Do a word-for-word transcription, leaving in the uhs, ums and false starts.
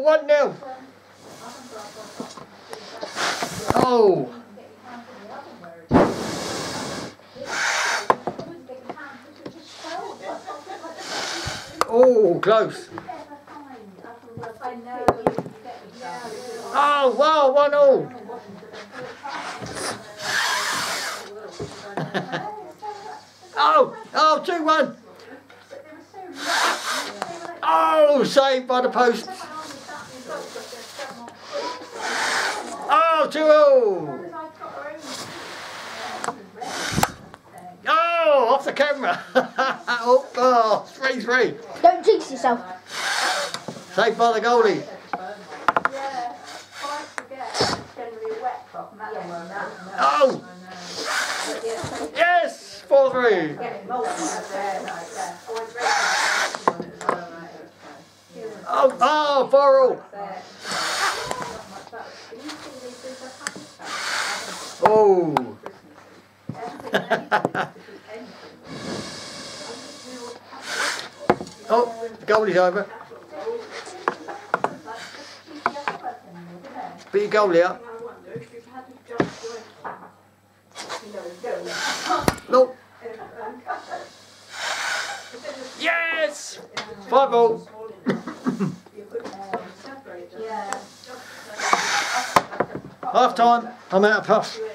one nil. Oh. Oh, close. Oh, wow, one all. Oh, oh, two one. Oh, saved by the post. Oh, two all. Oh, off the camera. oh, oh, three three. Don't jinx yourself. Saved by the goalie. Oh! Yes! four three. Oh, oh, four all. Oh! oh, the goalie's over. Put your goalie up. No. Yes! Five all. Half time. I'm out of puffs.